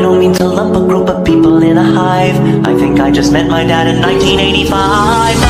don't mean to lump a group of people in a hive. I think I just met my dad in 1985.